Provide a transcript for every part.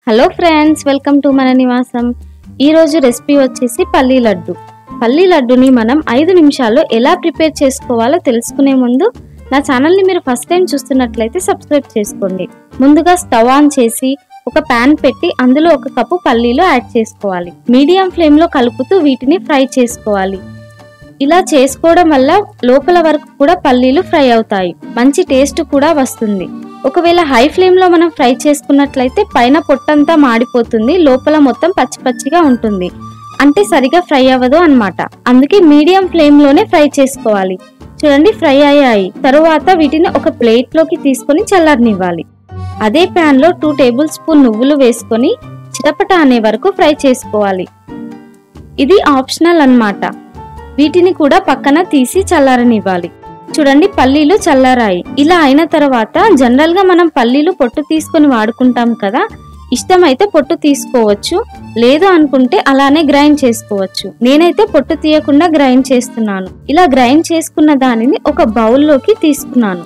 Hello friends, welcome to మన నివాసం. ఈ రోజు రెసిపీ వచ్చేసి పల్లీ లడ్డు. పల్లీ లడ్డుని మనం 5 నిమిషాల్లో ఎలా ప్రిపేర్ చేసుకోవాలో తెలుసుకునే ముందు నా ఛానల్ని మీరు ఫస్ట్ టైం చూస్తున్నట్లయితే సబ్స్క్రైబ్ చేసుకోండి. ముందుగా స్టవ్ ఆన్ చేసి ఒక ప్యాన్ పెట్టి అందులో 1 కప్పు పల్లీలు యాడ్ చేసుకోవాలి. మీడియం ఫ్లేమ్లో కలుపుతూ వీటిని ఫ్రై చేసుకోవాలి. ఇలా చేసుకోవడం వల్ల లోపల వరకు కూడా పల్లీలు ఫ్రై అవుతాయి, మంచి టేస్ట్ కూడా వస్తుంది. ఒకవేళ హై ఫ్లేమ్ లో మనం ఫ్రై చేసుకున్నట్లయితే పైన పొట్టంతా మాడిపోతుంది, లోపల మొత్తం పచ్చి పచ్చిగా ఉంటుంది, అంటే సరిగా ఫ్రై అవ్వదు అన్నమాట. అందుకే మీడియం ఫ్లేమ్ లోనే ఫ్రై చేసుకోవాలి. చూడండి, ఫ్రై అయ్యాయి. తరువాత వీటిని ఒక ప్లేట్ లోకి తీసుకొని చల్లారనివ్వాలి. అదే ప్యాన్ లో 2 టేబుల్ స్పూన్ నువ్వులు వేసుకొని చిటపట అనే వరకు ఫ్రై చేసుకోవాలి. ఇది ఆప్షనల్ అన్నమాట. వీటిని కూడా పక్కన తీసి చల్లారనివ్వాలి. చూడండి, పల్లీలు చల్లారాయి. ఇలా అయిన తర్వాత జనరల్ గా మనం పల్లీలు పొట్టు తీసుకొని వాడుకుంటాం కదా, ఇష్టమైతే పొట్టు తీసుకోవచ్చు, లేదు అనుకుంటే అలానే గ్రైండ్ చేసుకోవచ్చు. నేనైతే పొట్టు తీయకుండా గ్రైండ్ చేస్తున్నాను. ఇలా గ్రైండ్ చేసుకున్న దానిని ఒక బౌల్లోకి తీసుకున్నాను.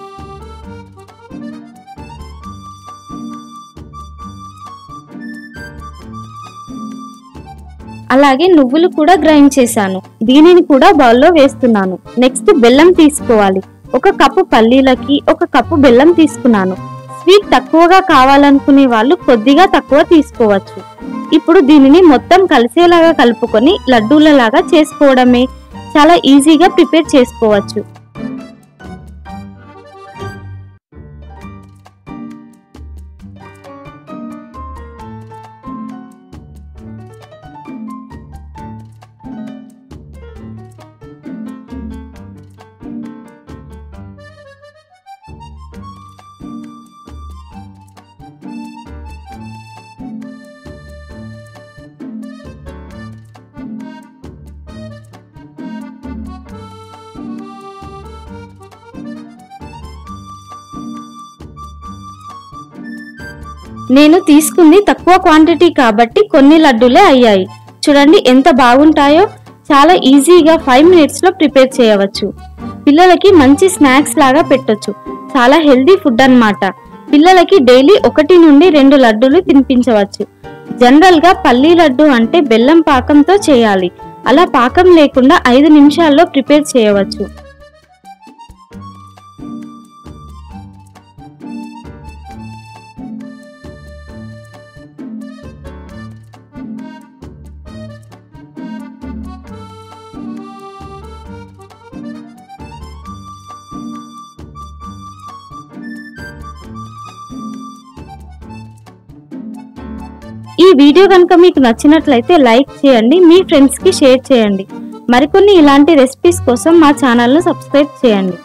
అలాగే నువ్వులు కూడా గ్రైండ్ చేశాను, దీనిని కూడా బౌల్లో వేస్తున్నాను. నెక్స్ట్ బెల్లం తీసుకోవాలి. 1 కప్పు పల్లీలకి 1 కప్పు బెల్లం తీసుకున్నాను. స్వీట్ తక్కువగా కావాలనుకునే వాళ్ళు కొద్దిగా తక్కువ తీసుకోవచ్చు. ఇప్పుడు దీనిని మొత్తం కలిసేలాగా కలుపుకొని లడ్డూలలాగా చేసుకోవడమే. చాలా ఈజీగా ప్రిపేర్ చేసుకోవచ్చు. నేను తీసుకుంది తక్కువ క్వాంటిటీ కాబట్టి కొన్ని లడ్డూలే అయ్యాయి. చూడండి ఎంత బాగుంటాయో. చాలా ఈజీగా 5 మినిట్స్ లో ప్రిపేర్ చేయవచ్చు. పిల్లలకి మంచి స్నాక్స్ లాగా పెట్టొచ్చు. చాలా హెల్దీ ఫుడ్ అన్నమాట. పిల్లలకి డైలీ 1 నుండి 2 లడ్డూలు తినిపించవచ్చు. జనరల్ గా పల్లీ లడ్డు అంటే బెల్లం పాకంతో చేయాలి. అలా పాకం లేకుండా 5 నిమిషాల్లో ప్రిపేర్ చేయవచ్చు. ఈ వీడియో కనుక మీకు నచ్చినట్లయితే లైక్ చేయండి, మీ ఫ్రెండ్స్ కి షేర్ చేయండి. మరికొన్ని ఇలాంటి రెసిపీస్ కోసం మా ఛానల్ ను సబ్స్క్రైబ్ చేయండి.